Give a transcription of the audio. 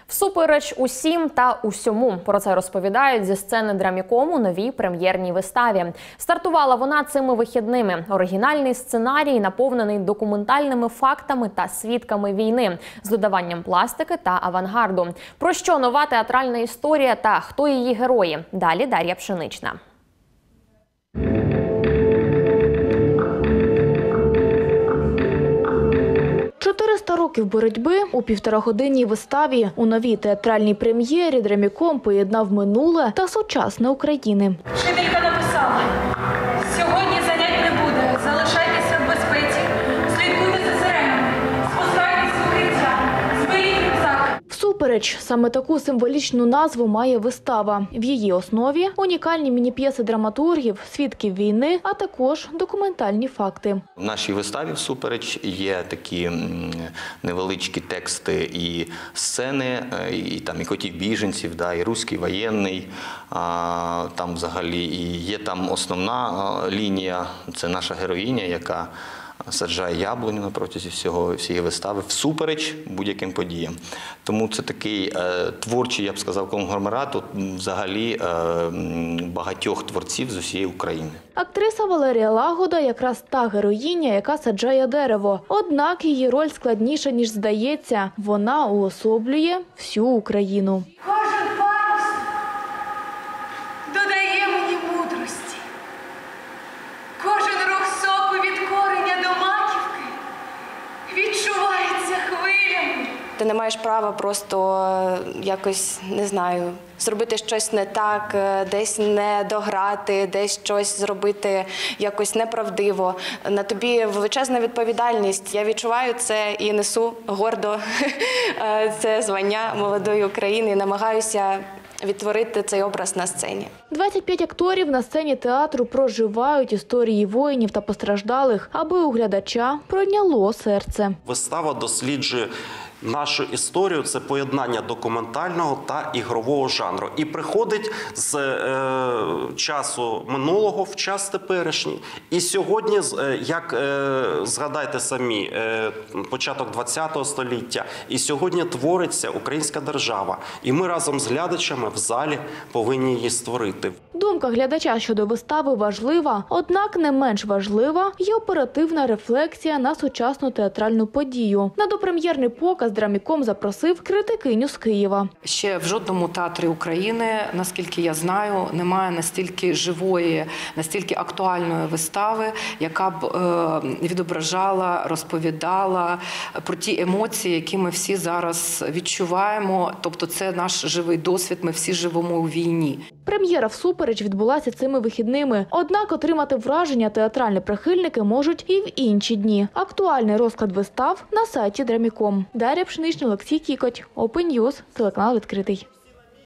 Всупереч усім та усьому. Про це розповідають зі сцени Драміком у новій прем'єрній виставі. Стартувала вона цими вихідними. Оригінальний сценарій наповнений документальними фактами та свідками війни з додаванням пластики та авангарду. Про що нова театральна історія та хто її герої? Далі Дар'я Пшенична. 400 років боротьби у півторагодинній виставі. У новій театральній прем'єрі Драміком поєднав минуле та сучасне України. Вчителька написала: сьогодні занять не буде, залишайтеся в безпеці, слідкуйте за сиренами, спускайтесь в укриття, зберіть рюкзак. Всупереч, саме таку символічну назву має вистава. В її основі унікальні міні-п'єси драматургів, свідків війни, а також документальні факти. В нашій виставі «Всупереч» є такі невеличкі тексти і сцени, і котів біженців, і руський воєнний, там взагалі і є там основна лінія, це наша героїня, яка саджає яблуню на протязі всієї вистави всупереч будь-яким подіям. Тому це такий творчий, я б сказав, конгломерат взагалі багатьох творців з усієї України. Актриса Валерія Лагода якраз та героїня, яка саджає дерево. Однак її роль складніша, ніж здається. Вона уособлює всю Україну. Кожен палець додає мені мудрості. Кожен рух соку від кореня до маківки відчувається хвилями. Ти не маєш права просто якось, не знаю, зробити щось не так, десь не дограти, десь щось зробити якось неправдиво. На тобі величезна відповідальність. Я відчуваю це і несу гордо це звання молодої України і намагаюся відтворити цей образ на сцені. 25 акторів на сцені театру проживають історії воїнів та постраждалих, аби у глядача пройняло серце. Вистава досліджує нашу історію, це поєднання документального та ігрового жанру. І приходить з часу минулого в час теперішній. І сьогодні, як згадайте самі, початок ХХ століття, і сьогодні твориться українська держава. І ми разом з глядачами в залі повинні її створити. Думка глядача щодо вистави важлива, однак не менш важлива є оперативна рефлексія на сучасну театральну подію. На допрем'єрний показ Драміком запросив критикиню з Києва. Ще в жодному театрі України, наскільки я знаю, немає настільки живої, настільки актуальної вистави, яка б відображала, розповідала про ті емоції, які ми всі зараз відчуваємо. Тобто це наш живий досвід, ми всі живемо у війні. Прем'єра «Всупереч» відбулася цими вихідними. Однак отримати враження театральні прихильники можуть і в інші дні. Актуальний розклад вистав на сайті Драміком. Дар'я Пшенична, Олексій Кікоть, Open News, телеканал «Відкритий».